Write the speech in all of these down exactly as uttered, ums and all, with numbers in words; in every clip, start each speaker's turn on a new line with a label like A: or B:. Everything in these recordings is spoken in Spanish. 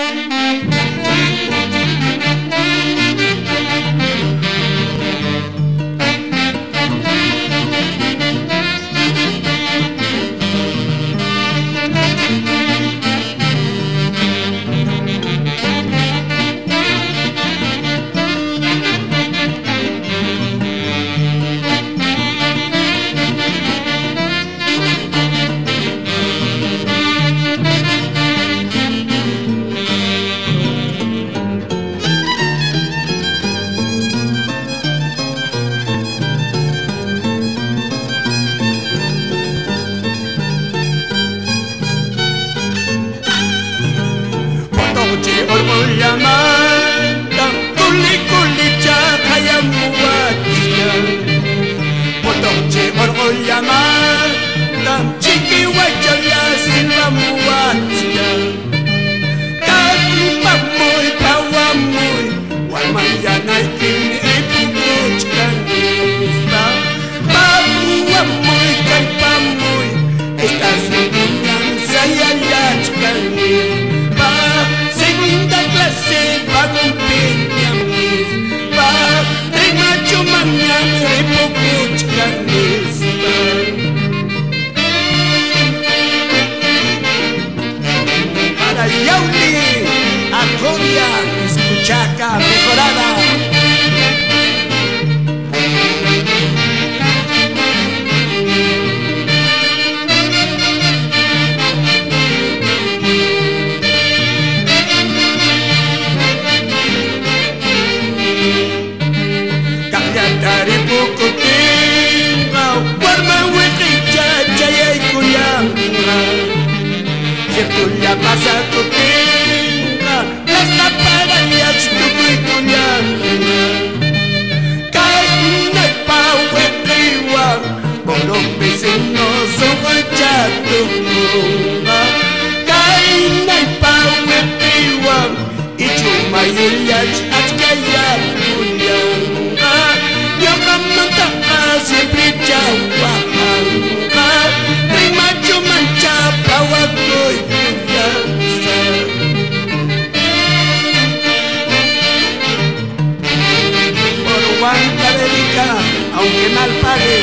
A: Aunque mal pague,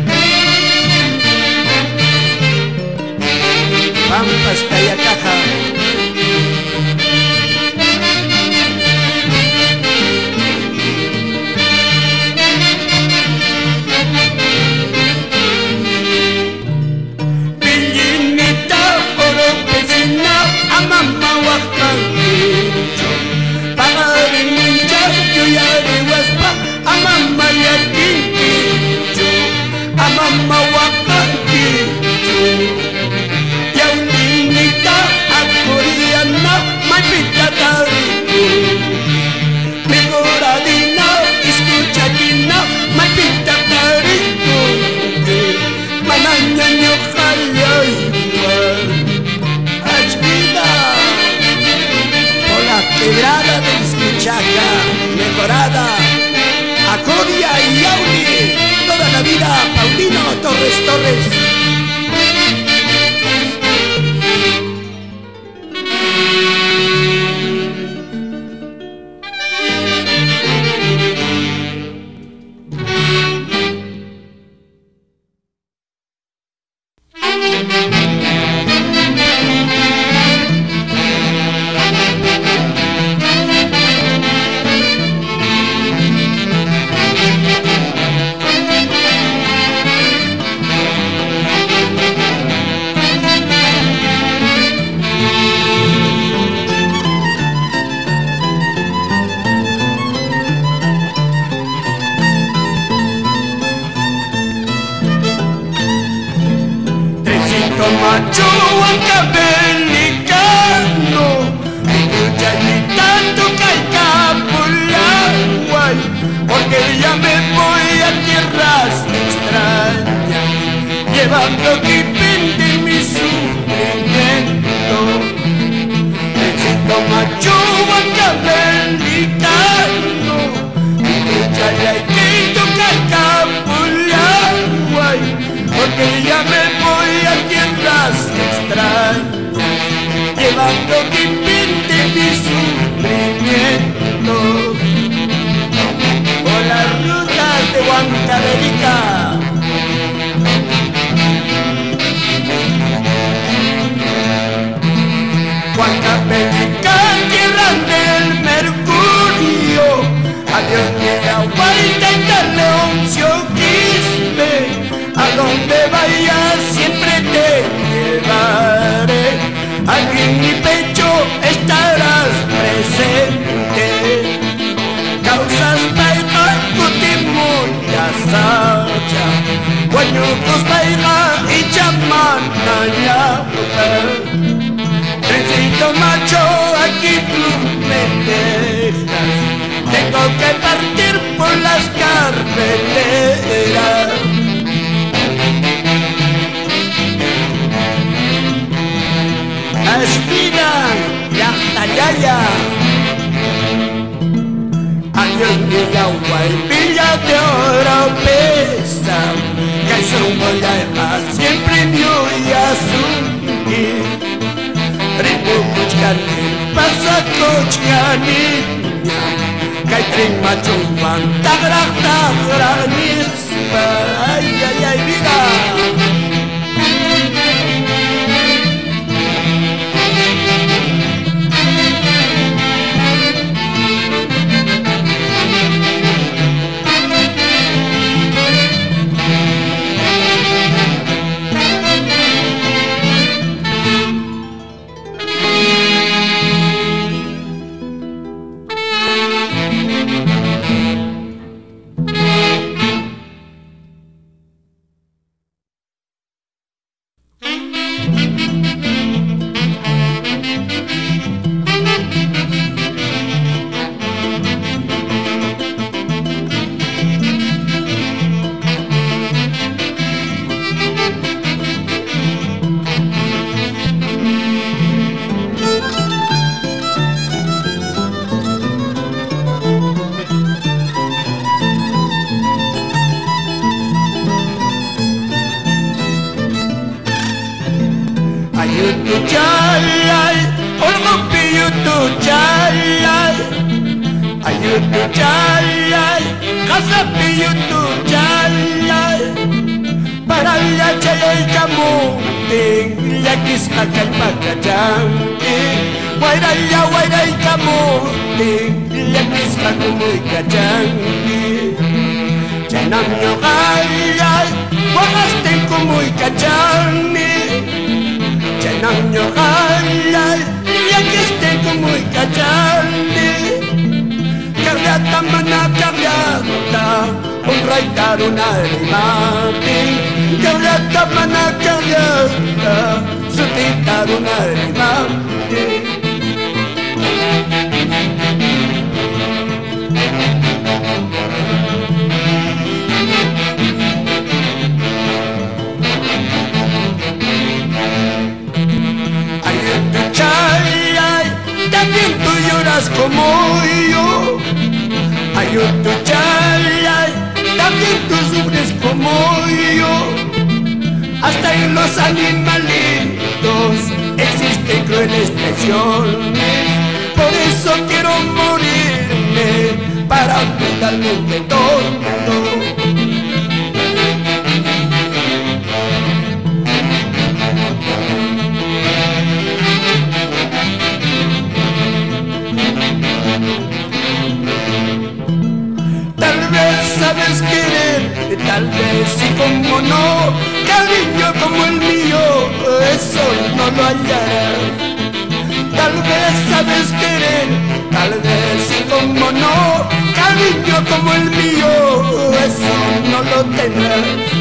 A: Pampas, Tayacaja. Pillinita, oro, vecina, a mamá, huacanquillo. Pagarincha, yo ya de huaspa, a mamá y a quinquillo. A mamá, huacanquillo. Yaulinita, a coreana, maipita, tarico. Mejoradina, escuchadina, maipita, tarico. Manaña, ñojaya, igual. Achvida, por la quebrada de Escuchaca, mejorada. Acoria y Yauli, toda la vida, Paulino Torres Torres. Macho ancabelicano, escucha ni tanto caicapulaguay, porque ya me voy a tierras extrañas, llevando kipín de mi sufrimiento. Necesito macho ancabelicano, escucha ya quito caicapulaguay, porque ya me voy a tierras extrañas, llevando kipín de mis Huancavelica, tierra del mercurio, adiós mi Aguaita y Leoncio Quispe, a donde vayas siempre te llevaré, aquí en mi pecho estarás presente. Causas paiga, cutimuya sacha, guañucos paiga y chamanaya. Trencito macho, aquí tú me dejas, tengo que partir por las carreteras. Aspira, yachayaya. Adiós mi agua y villa de oro pesa, que son boyajas siempre mi oyazungi. Ripo kuchkani, pasa kuchkani, kay tren machuan, tagra tagra nispa, ay ay ay vida. Ayutu chalay, olgopi yutu chalay, ayutu chalay, kasapi yutu chalay, para la chalay kamuting, yakis kakay pagkajangi, wairaya wairay kamuting, yakis kakumuy kajangi, chanam nyogayay, wakasten kumuy kajangi. Nang nyogalay, yakiste kumuy kachali, karyata mana karyata, unray karunay mati, karyata mana karyata, suti karunay mati. También tú lloras como yo, ayutu chalay, también tú sufres como yo. Hasta en los animalitos existen crueles presiones, por eso quiero morirme para olvidarme de todo. Sabes querer, tal vez sí como no, cariño como el mío, eso no lo hallarás. Tal vez sabes querer, tal vez sí como no, cariño como el mío, eso no lo tendrás.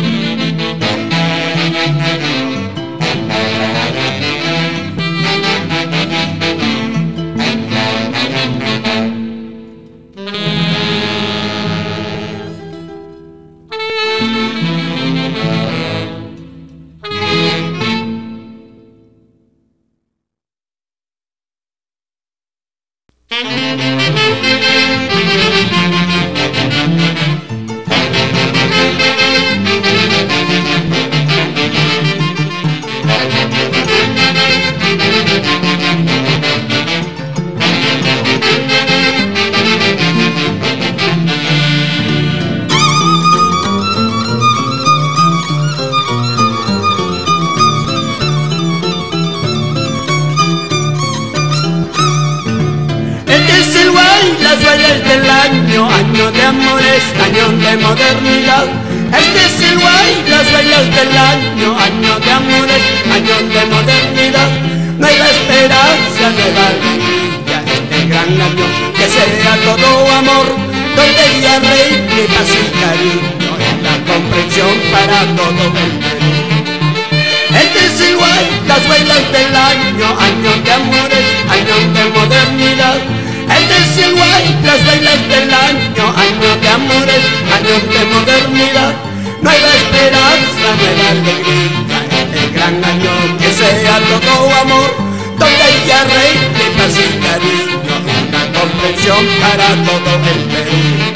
A: es el guay, las bailes del año, año de amores, año de modernidad. Este es el guay, las bailes del año, año de amores, año de modernidad. Nueva esperanza, nueva alegría, este gran año, que sea todo amor, donde ella reine paz y cariño, en la comprensión para todo el Perú. Este es el guay, las bailes del año, año de amores, año de modernidad. Este es el guay, las bailes del año, año de amores, año de modernidad. Nueva esperanza, nueva alegría, este gran año, que sea todo amor, donde ella reine paz y cariño, una comprensión para todo el Perú.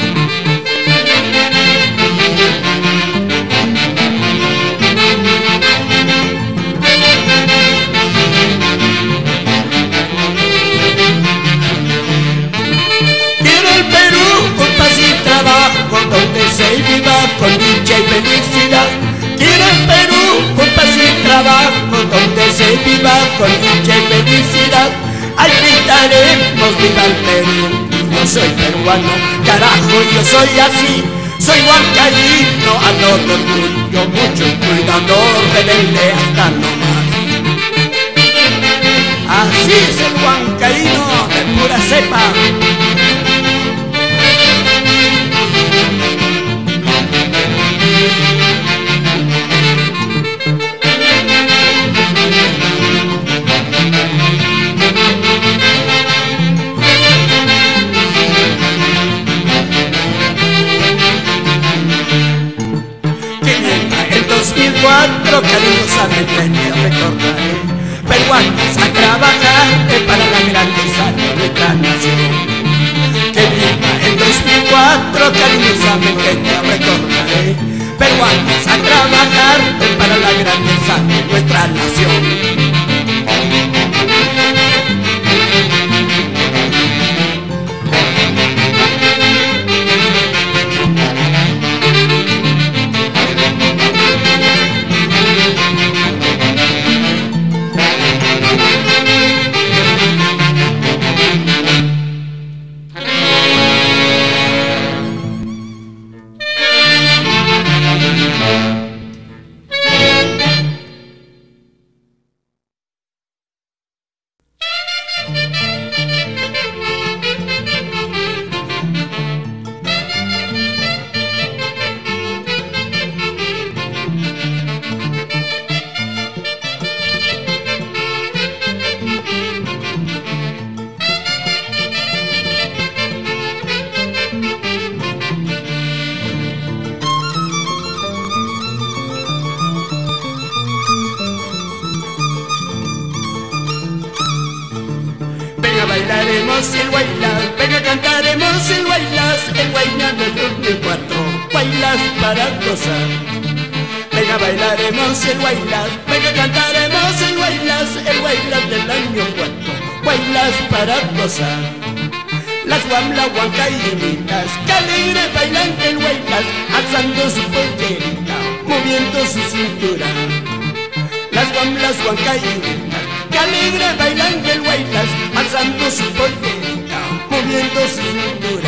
A: Donde se viva con dicha y felicidad. Quiero el Perú, un paz y trabajo, donde se viva con dicha y felicidad. Ahí gritaremos viva el Perú. Yo soy peruano, carajo, yo soy así. Soy huancaíno, ando de orgullo, mucho cuidado, rebelde hasta no más. Así es el huancaíno de pura cepa. Cuatro cariñosamente me recordaré, peruanos a trabajar para la grandeza de nuestra nación. Que viva el dos mil cuatro, cariñosamente me recordaré, peruanos a trabajar para la grandeza de nuestra nación. Bailaremos el guaylas, venga cantaremos el guaylas, el guaylas del dos mil cuatro, guaylas para gozar. Venga bailaremos el guaylas, venga cantaremos el guaylas, el guaylas del año cuatro, guaylas para gozar. Las guamlas huancaínitas, que alegre bailan el guaylas, alzando su pollerita, moviendo su cintura. Las guamlas huancaínitas, que alegre bailan el guaylas, alzando su pollerita, moviendo su cintura.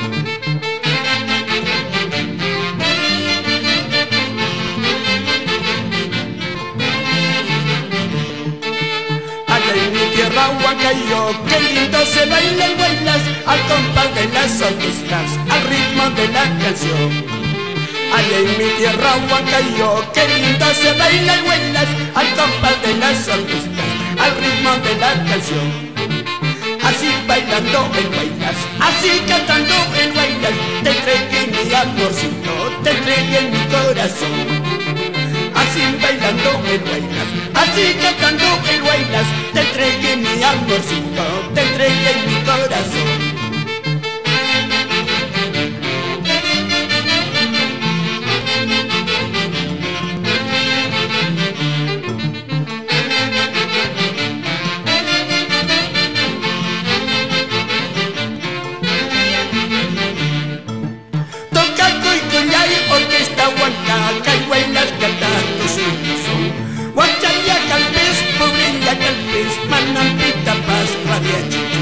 A: Allá en mi tierra Huancayo, qué lindo se baila el guaylas, al compás de las orquestas, al ritmo de la canción. Allá en mi tierra Huancayo, qué lindo se baila el guaylas, al compás de las orquestas, al ritmo de la canción. Así bailando el guaylas, así cantando el guaylas, te entregué mi amorcito, te entregué mi corazón. Así bailando el guaylas, así cantando el guaylas, te entregué mi amorcito, te entregué mi corazón. Orquesta Huancaca y guaylas cantando su son. Huanchaya calpes, pobrilla calpes, manampita paz, radiachi.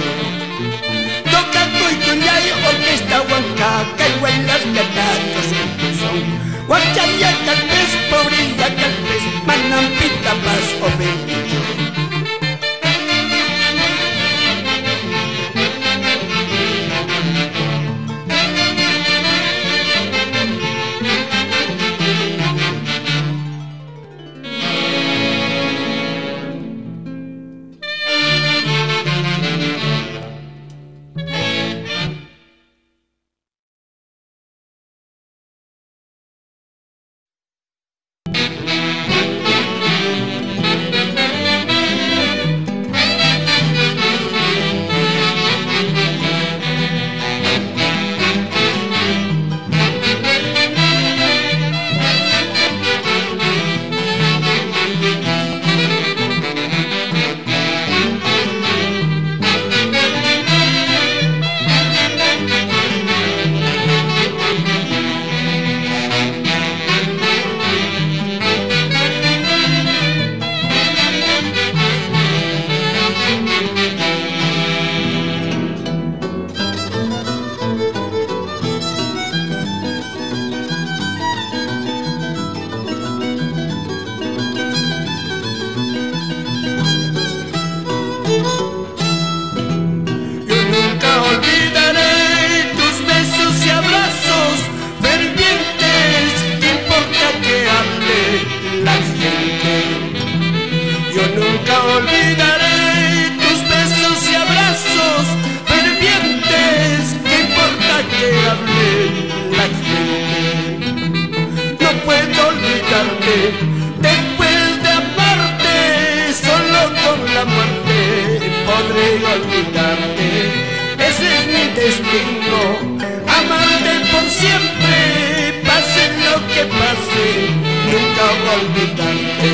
A: olvidarte. Ese es mi destino, amarte por siempre, pase lo que pase, nunca voy a olvidarte.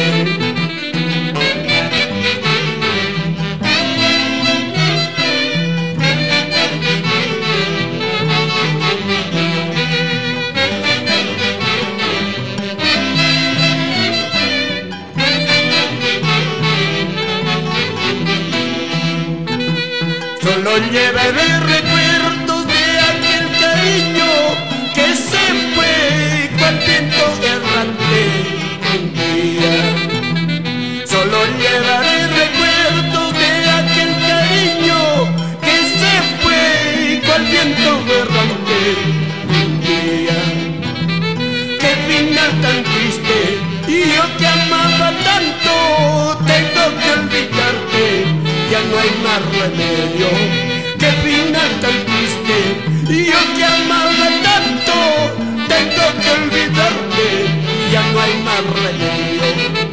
A: Solo llevaré recuerdos de aquel cariño que se fue cual viento errante un día. Solo llevaré recuerdos de aquel cariño que se fue cual viento errante un día. Qué final tan triste, y yo que amaba tanto, tengo que olvidarte. Ya no hay más remedio, qué final tan triste, y yo que amaba tanto, tengo que olvidarte, ya no hay más remedio.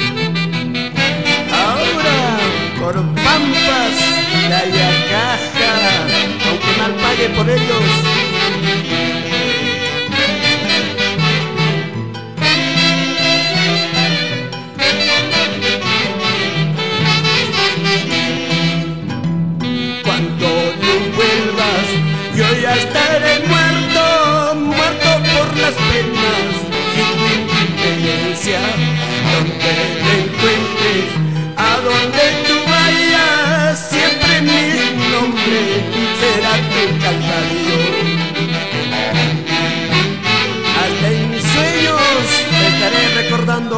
A: Ahora, por Pampas, la Yacaja, aunque mal pague por ellos. Yo ya estaré muerto, muerto por las penas y tu indiferencia. Donde te encuentres, a donde tú vayas, siempre mi nombre será tu calvario. Hasta en mis sueños te estaré recordando.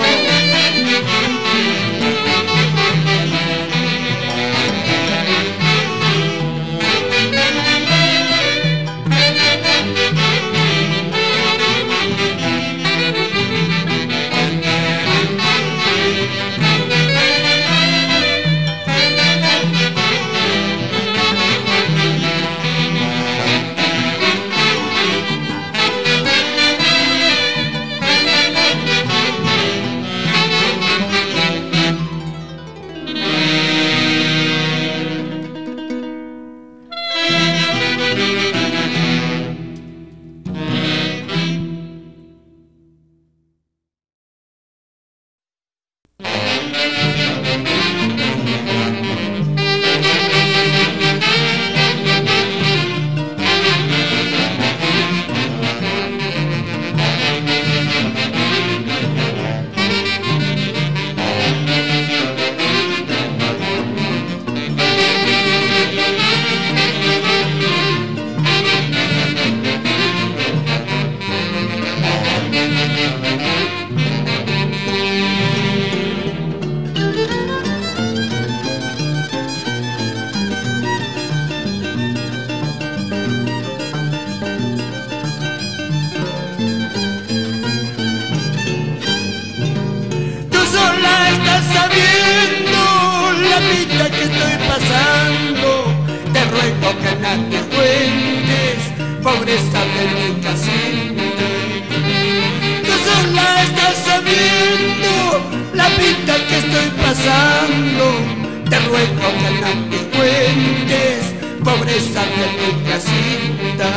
A: Sabiendo la vida que estoy pasando, te ruego que nadie cuentes pobreza de mi casita. Tú sola estás sabiendo la vida que estoy pasando, te ruego que nadie cuentes pobreza de mi casita.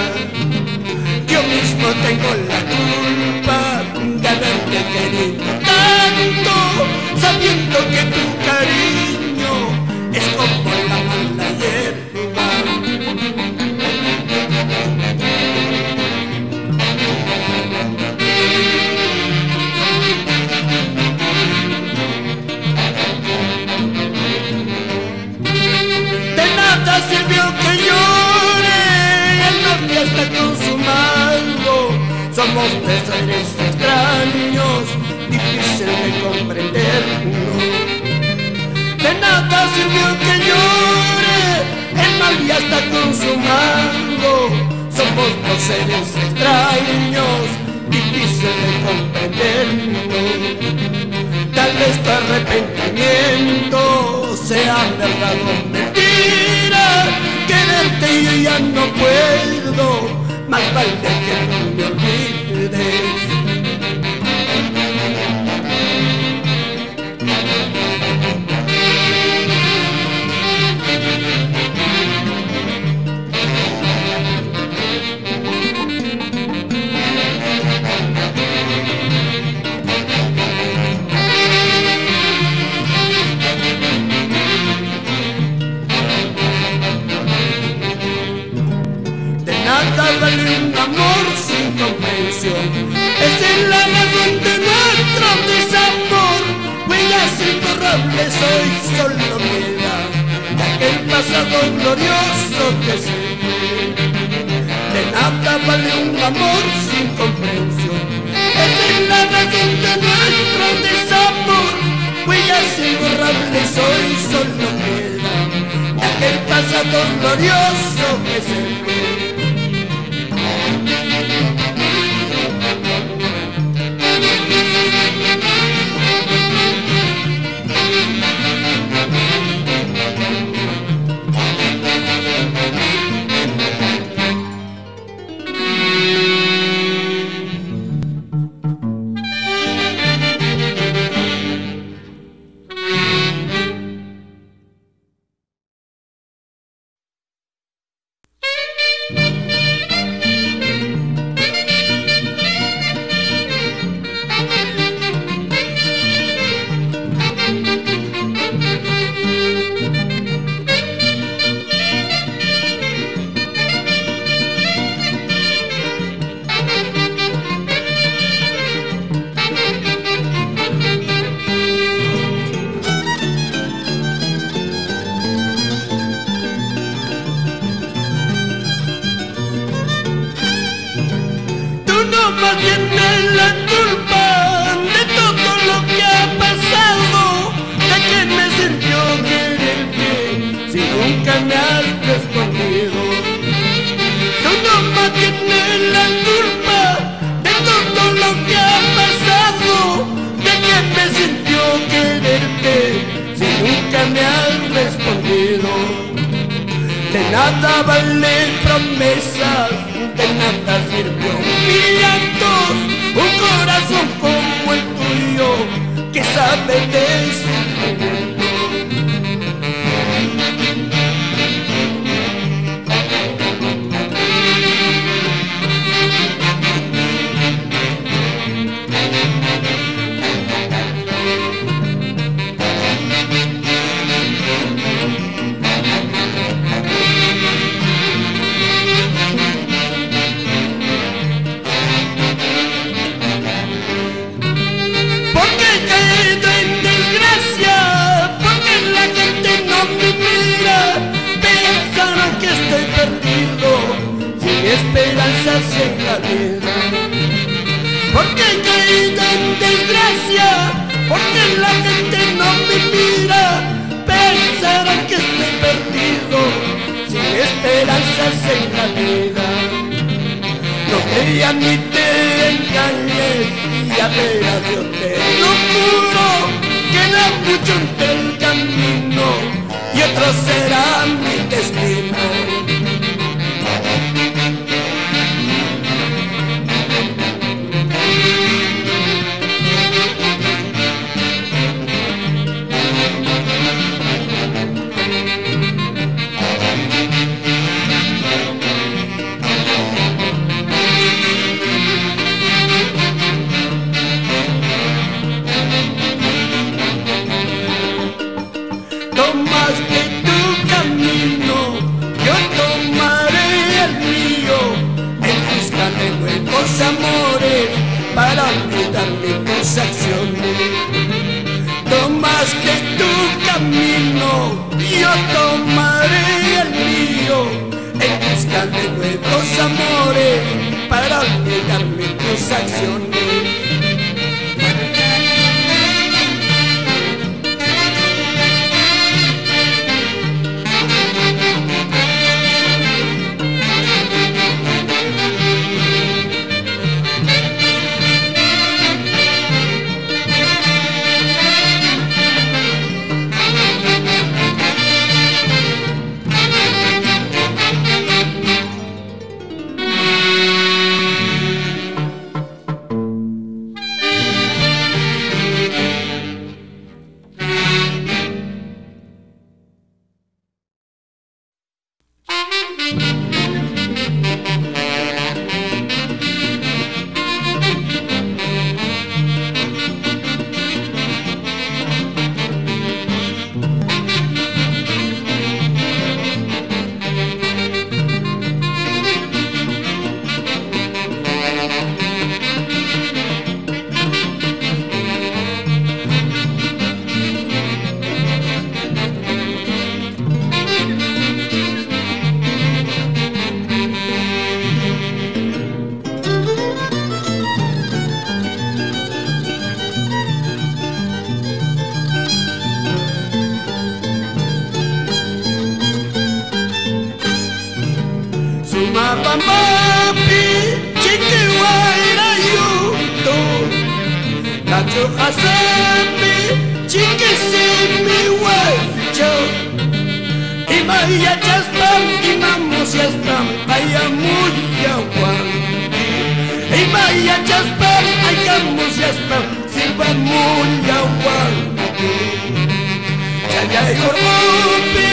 A: Yo mismo tengo la culpa de haberte querido tanto, sabiendo que tu cariño es como la mala hierba. De nada sirvió que llore, el novio está consumado. Somos tres seres extraños, difícil de comprendernos. De nada sirvió que llore, el mal ya está consumado. Somos dos seres extraños, difícil de comprendernos. Tal vez tu arrepentimiento sea verdad o mentira. Quererte yo ya no puedo, más vale que tú me olvides. vale un amor sin comprensión. Esa es la razón de nuestro desamor. Huellas imborrables hoy solo queda de aquel pasado glorioso que se fue. De nada vale un amor sin comprensión. Esa es la razón de nuestro desamor. Huellas imborrables hoy solo queda de aquel pasado glorioso que se fue. No tienes la culpa de todo lo que ha pasado. ¿De qué me sirvió quererte si nunca me has respondido? Tú no más tienes la culpa de todo lo que ha pasado. ¿De qué me sirvió quererte si nunca me has respondido? De nada vale promesas, de nada sirvió mi llanto, un corazón como el tuyo que sabe de sufrimiento. Esperanzas en la vida, porque he caído en desgracia, porque la gente no me mira, pensarán que estoy perdido, sin esperanzas en la vida. No creas ni te engañes, ya verás, yo te lo juro, queda mucho entre el camino y otro será mi destino. Tomaste tu camino, yo tomaré el mío, en busca de nuevos amores, para olvidarme tus acciones. Tomaste tu camino, yo tomaré el mío, en busca de nuevos amores, para olvidarme tus acciones. Mapamapi, chiquihuayrayoto, Nacho Hasapi, chiquisimihuaycho, Imaya chaspam, imamusiaspam, ayamuyahuan. Imaya chaspam, ayamusiaspam, silvamuyahuan. Chayay ormopi,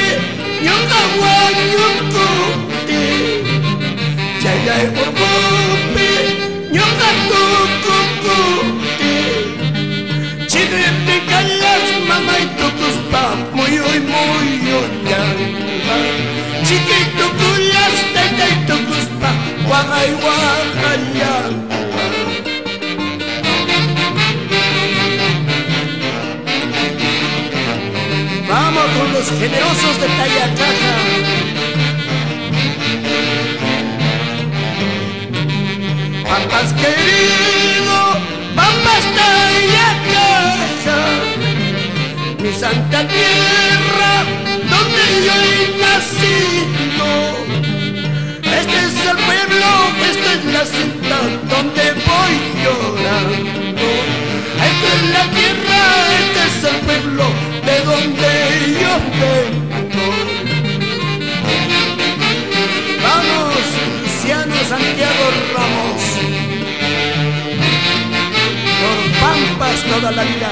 A: nyongahuanyukuti, Chayay ormopi, nyongatukukuti, Chidipikalas mamay tukuspa, muyoy muyoy yanga, Chikitukulas tatay tukuspa, wakay wakay yanga. Vamos con los generosos de Tayacaja. Pampas querido, Pampas Tayacaja, mi santa tierra donde yo he nacido. Este es el pueblo, esta es la cinta donde voy llorando. Esta es la tierra, este es el pueblo de donde yo vengo. Vamos, Luciano Santiago Ramos, por Pampas toda la vida.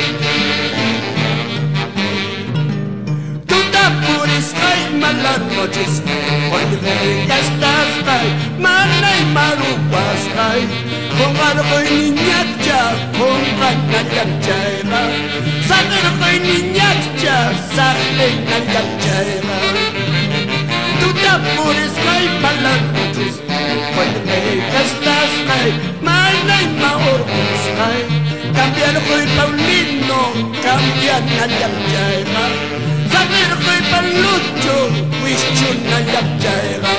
A: Tú te apures, ay, malas noches, hoy ya estás, ay, mala y marupas, ay, con algo y niñacha, con ganayachera, salergo y niñacha, sale ganayachera. Tú te apures, ay, malas noches, hoy ya estás, ay, mala y marupas, ay, cambiargo y Paulino, cambian ganayachera, salergo y Palucho, wischun ganayachera.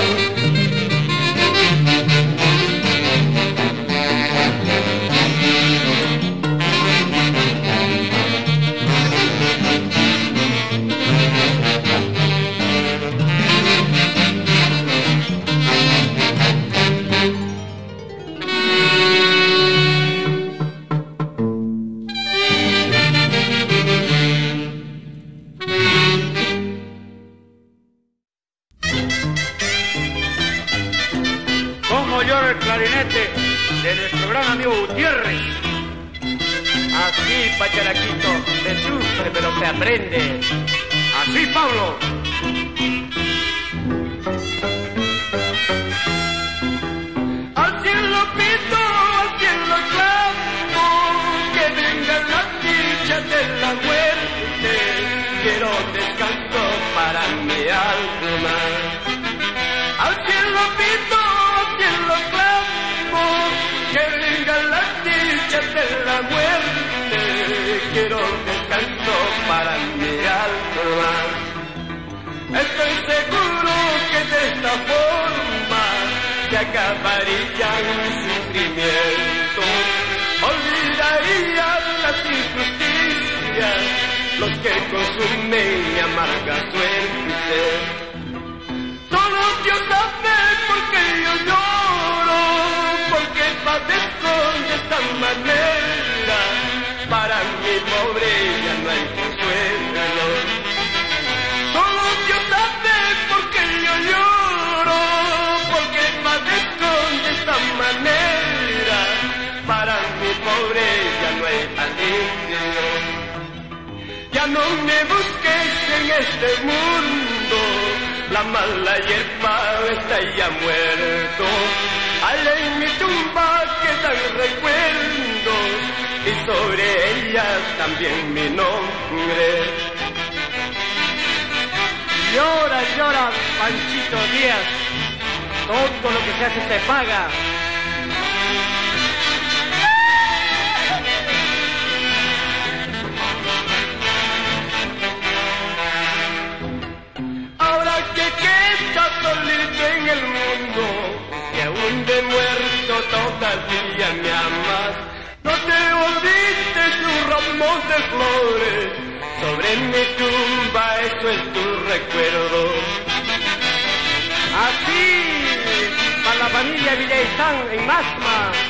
B: El clarinete de nuestro gran amigo Gutiérrez. Así, Pacharaquito, se sufre pero se aprende. Así, Pablo. Al cielo pido, al cielo clamo, que venga la dicha de la muerte. Quiero descanso para mi alma. Al cielo pido, cielo clamo, que venga la dicha de la muerte. Quiero descanso para mi alma. Estoy seguro que de esta forma se acabaría el sufrimiento. Olvidaría las injusticias, los que consumen mi amarga suerte. Solo Dios sabe por qué yo lloro, por qué padezco de esta manera. Para mi pobre ya no hay consuelo. Solo Dios sabe por qué yo lloro, por qué padezco de esta manera. Para mi pobre ya no hay alivio. Ya no me busques en este mundo, la mala hierba está ya muerto. Allá en mi tumba quedan recuerdos y sobre ella también mi nombre. Llora, llora, Panchito Díaz, todo lo que se hace se paga. Todavía me amas, no te olvides un ramo de flores sobre mi tumba, eso es tu recuerdo. Así familia Villaizán en Masma.